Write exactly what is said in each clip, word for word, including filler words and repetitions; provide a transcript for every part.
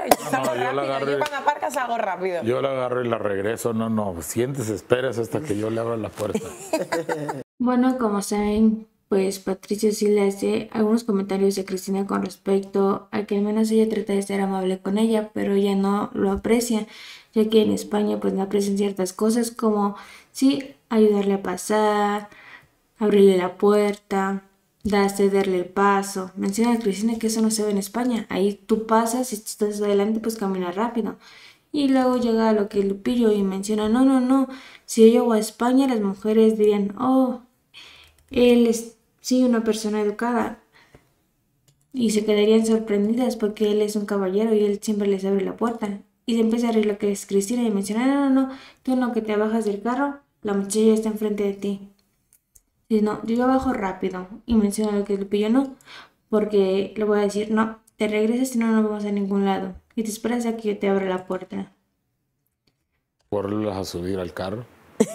Yo salgo No, yo la rápido, agarro yo y- cuando aparcas salgo rápido. Yo la agarro y la regreso. No, no, sientes, esperas hasta que yo le abra la puerta. Bueno, como saben, pues Patricia sí le hace algunos comentarios a Cristina con respecto a que al menos ella trata de ser amable con ella, pero ella no lo aprecia, ya que en España pues no aprecian ciertas cosas como sí ayudarle a pasar, abrirle la puerta, da cederle el paso. Menciona a Cristina que eso no se ve en España. Ahí tú pasas y si estás adelante pues camina rápido. Y luego llega a lo que Lupillo y menciona, no, no, no, si yo llego a España las mujeres dirían, oh, él es sí una persona educada. Y se quedarían sorprendidas porque él es un caballero y él siempre les abre la puerta. Y se empieza a reír lo que es Cristina y menciona, no, no, no, tú en lo que te bajas del carro, la muchacha ya está enfrente de ti. Si no, yo bajo rápido y menciona lo que es Lupillo, no, porque le voy a decir, no, te regresas si no, no vamos a ningún lado. Y te esperas a que yo te abra la puerta. Volverlas a subir al carro.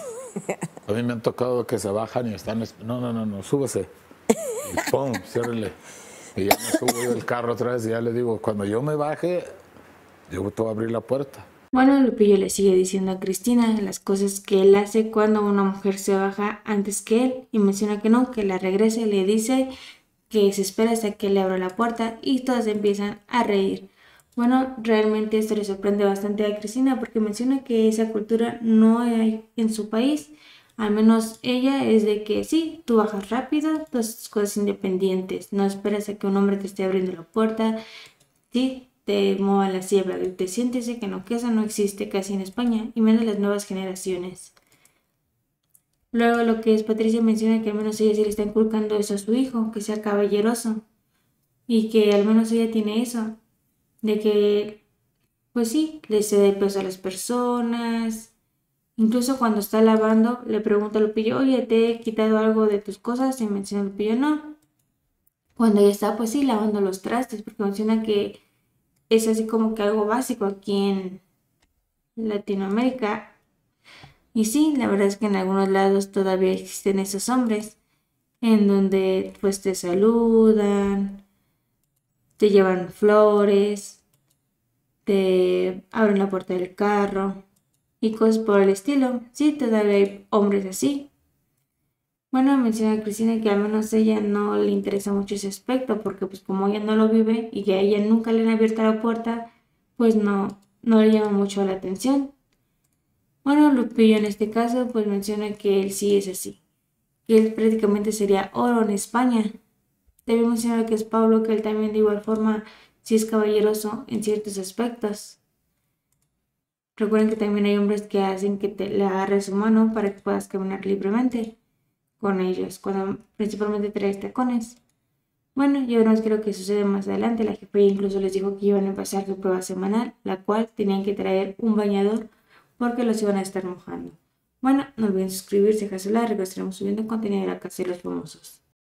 A mí me han tocado que se bajan y están... No, no, no, no, súbese. Y pum, ciérrele. Y ya me subo yo del carro otra vez y ya le digo, cuando yo me baje, yo te voy a abrir la puerta. Bueno, Lupillo le sigue diciendo a Cristina las cosas que él hace cuando una mujer se baja antes que él y menciona que no, que la regrese, le dice que se espera hasta que le abra la puerta y todas empiezan a reír. Bueno, realmente esto le sorprende bastante a Cristina porque menciona que esa cultura no hay en su país. Al menos ella es de que sí, tú bajas rápido, tú haces cosas independientes, no esperas a que un hombre te esté abriendo la puerta, sí, te mueva la silla para que te sientes, que no, que eso no existe casi en España y menos las nuevas generaciones. Luego lo que es Patricia menciona que al menos ella sí le está inculcando eso a su hijo, que sea caballeroso y que al menos ella tiene eso, de que pues sí, le cede peso a las personas. Incluso cuando está lavando, le pregunta a Lupillo, oye, ¿te he quitado algo de tus cosas? Y menciona Lupillo, no. Cuando ella está, pues sí, lavando los trastes, porque menciona que es así como que algo básico aquí en Latinoamérica. Y sí, la verdad es que en algunos lados todavía existen esos hombres, en donde pues te saludan, te llevan flores, te abren la puerta del carro y cosas por el estilo. Sí, todavía hay hombres así. Bueno, menciona Cristina que al menos a ella no le interesa mucho ese aspecto porque pues como ella no lo vive y que a ella nunca le han abierto la puerta, pues no, no le llama mucho la atención. Bueno, Lupillo en este caso pues menciona que él sí es así, que él prácticamente sería oro en España. También menciona que es Pablo, que él también de igual forma sí es caballeroso en ciertos aspectos. Recuerden que también hay hombres que hacen que te le agarres su mano para que puedas caminar libremente con ellos, cuando principalmente traes tacones. Bueno, ya veremos qué es lo que sucede más adelante. La jefa incluso les dijo que iban a empezar su prueba semanal, la cual tenían que traer un bañador porque los iban a estar mojando. Bueno, no olviden suscribirse, dejar su like, que estaremos subiendo contenido de la casa de los famosos.